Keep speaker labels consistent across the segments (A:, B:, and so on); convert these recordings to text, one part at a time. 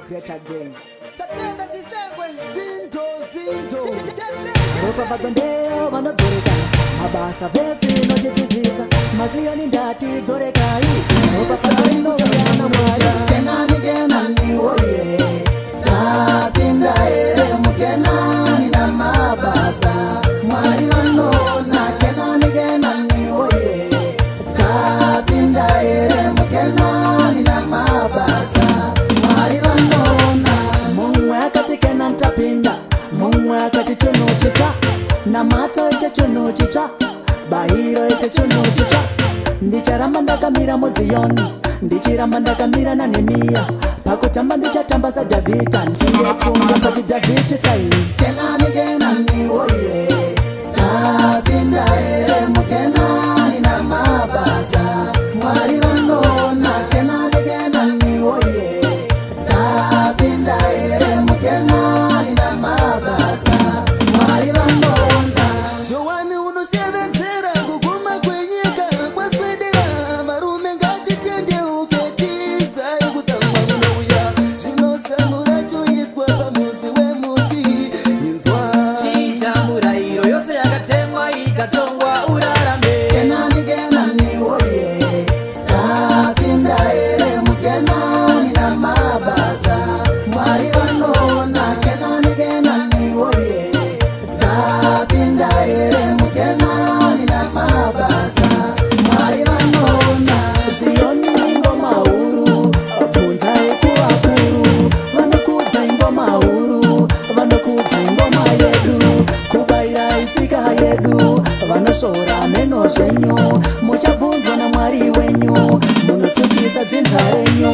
A: great again.
B: Tatenda zisengwe
A: Zinto Ropa ndeo vanodoreka mabasa vese nochidzidzisa maziyoni ndati dzoreka iti ropa inouyana mwari
B: Kenani woye tapinda ere mukenani na mabasa mwari vanona Kenani woye tapinda ere mukenani na mabasa mwari vanona
A: mumwe akati Canan tapinda mumwe akati chono chicha namato ite chono chicha bahiro ite chono chicha ndicharamba ndakamira muziyoni ndichiramba ndakamira naNehemiya pakutamba ndichatamba saDhavhidha ndingetsunga pati Dhavhidhi saini
B: Kenani woye tapinda ere mukenani na mabasa mwari vanona Kenani woye tapinda ere mukenani na mabasa mwari vanona Joani unosevenzera kuguma kwenyika kwaswedera varume ngatitendeuke tizai kutsamwa kunouya zvinosanura toiswa pamudzi wemuti inzwa chiita murayiro yose yakatemwa ikatongwa urarame Kenani woye tapinda ere mukenani na mabasa mwari vanona Kenani woye tapinda ere mukenani na mabasa mwari vanona
A: Ziyoni ingoma huru bvunzai kuvakuru vanokudza ingoma huru vanokudza ingoma yedu kubayira itsika yedu vanosvora meno zvenyu muchabvunzwa naMwari wenyu munotukisa dzinza renyu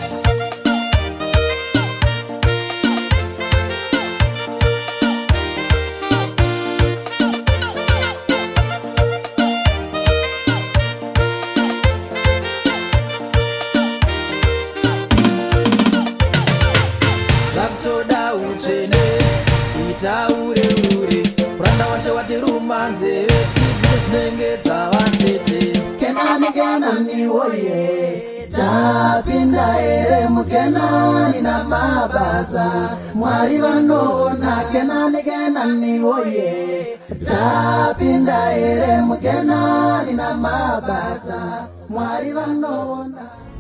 B: Vakutoda utsvene itaure puranda washe wati rumanzeve dzidziso dzinenge dzavatete Kenani woye tapinda ere mukenani na mabasa mwari vanona Kenani woye tapinda ere mukenani na mabasa mwari vanona